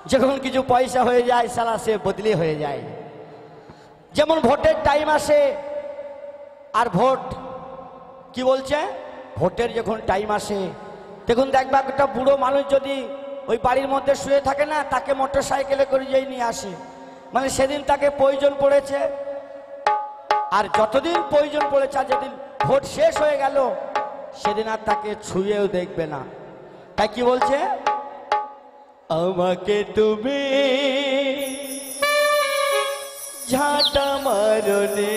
যখন কিছু পয়সা হয়ে যায় সালা সে বদলি হয়ে যায়। যেমন ভোটের টাইম আসে, আর ভোট কি বলছে, ভোটের যখন টাইম আসে তখন দেখবা একটা বুড়ো মানুষ যদি ওই বাড়ির মধ্যে শুয়ে থাকে না, তাকে মোটর সাইকেলে করে যেই নিয়ে আসে, মানে সেদিন তাকে প্রয়োজন পড়েছে। আর যতদিন প্রয়োজন পড়েছে, আর যেদিন ভোট শেষ হয়ে গেল সেদিন আর তাকে ছুঁয়েও দেখবে না। তাই কি বলছে, আমাকে তুমি ঝাঁটা মারনে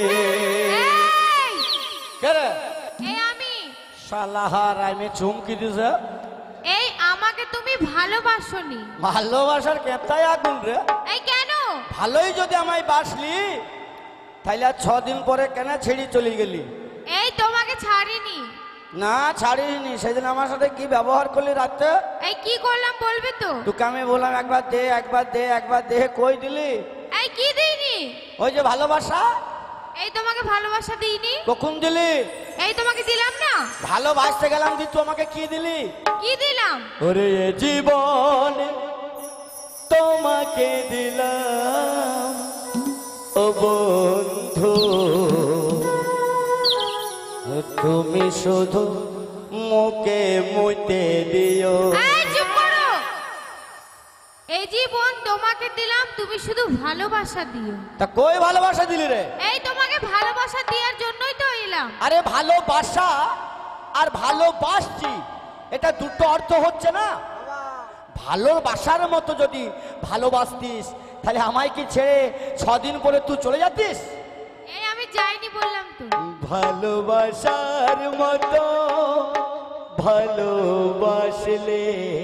সালাহার আমি চুমকি দিছে। এই আমাকে তুমি ভালোবাসোনি? ভালোবাসার কেতায় আগুন রে। এই কেন? ভালোই যদি আমায় বাসলি তাহলে আর 6 দিন পরে কেন ছেড়ে চলে গেলি? এই তোমাকে ছাড়িনি। না ছাড়িনি, সেদিন আমার সাথে কি ব্যবহার করলি রাতে? এই কি করলাম বলবে তো? তোকে আমি বললাম একবার দে একবার দে একবার দে, কই দিলি? এই কি দিইনি? ওই যে ভালোবাসা। এই তোমাকে ভালোবাসা দিইনি? কখন দিলি? এই তোমাকে দিলাম না? ভালোবাসতে গেলাম দি, তুই আমাকে কি দিলি? কি দিলাম? ওরে জীবন তোমাকে দিলাম ও বন্ধু, তুমি শুধু মুখে মুতে দিও। এই চুপ করো। এই জীবন তোমাকে দিলাম, তুমি শুধু ভালোবাসা দিও। তা কই ভালোবাসা দিলি রে? এই তোমাকে ভালোবাসা দেওয়ার জন্যই তো এলাম। আরে ভালোবাসা আর ভালোবাসছি এটা দুটো অর্থ হচ্ছে না। ভালোবাসার মতো যদি ভালোবাসতিস তাহলে আমায় কি ছেড়ে 6 দিন পরে তুই চলে যাতিস? এই আমি যাইনি বললাম তো। ভালোবাসার মতো ভালোবাসলে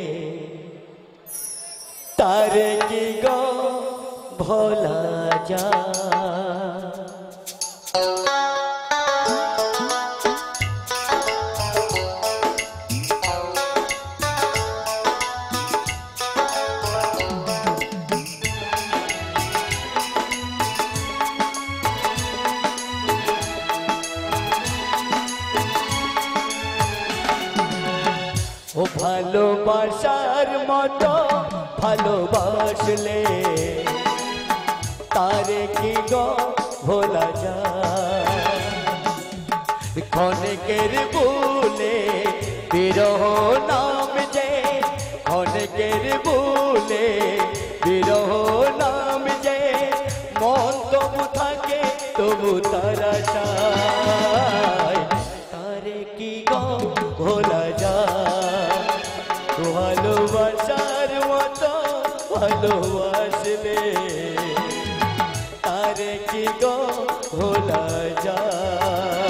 তারে কি গো ভোলা যায়? ও ভালোবাসার মতো ভালোবাসলে তারে কি গো ভোলা যায়? ক্ষণিকের ভুলে বিরহ নাম যে, ক্ষণিকের ভুলে বিরহ নাম যে, মন তবু থাকে তবু তারা চায়, তারে কি গো ভোলা যায়? ভালোবাসার মতো ভালোবাসলে তারে কি গো ভোলা যায়?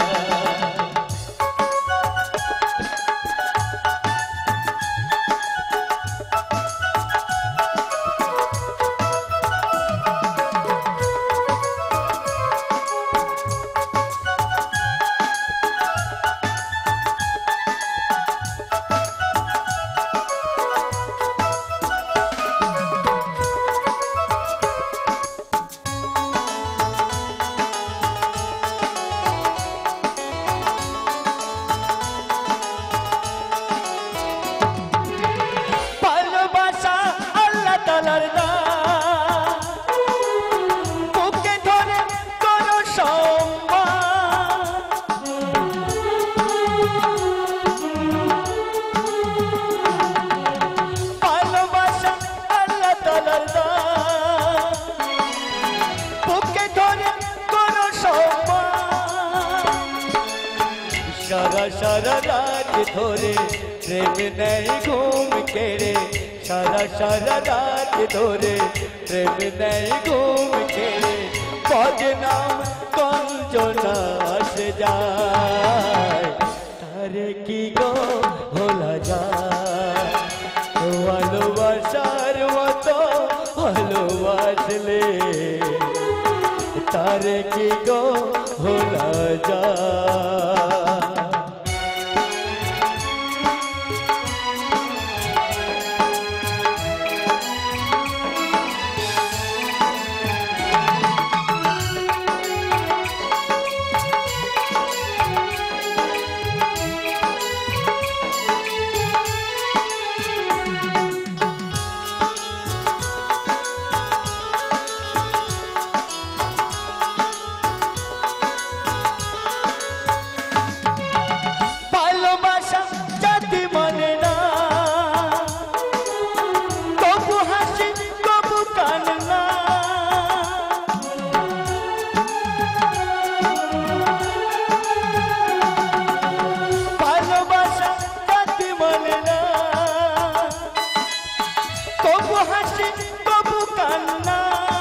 সারা রাত ধরে প্রেম নেই ঘুম কেড়ে, সারা রাত ধরে প্রেম নেই ঘুম কেড়ে, বদনাম কঞ্চনা আসে যায়, তারে কি গো ভোলা যায়? ভালোবাসার মতো ভালোবাসলে তারে কি গো ভোলা যায়? হাসি তবু কান্না,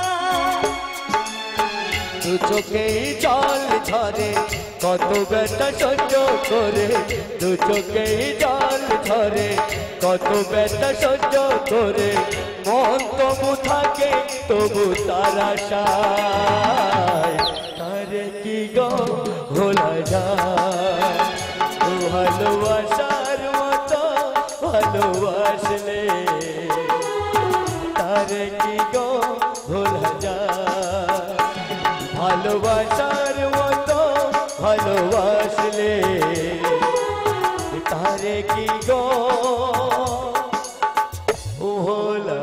দু চোখেই জল ঝরে কত ব্যথা সহ্য করে, দু চোখেই জল ঝরে কত ব্যথা সহ্য করে, মন তবু থাকে তবু তার আশায়, তারে কি গো ভোলা যায়, ভালোবাসার মতো ভালোবাসলে তারে কি গো ভোলা যায়, ভালোবাসার মতো ভালোবাসলে তারে কি গো ভোলা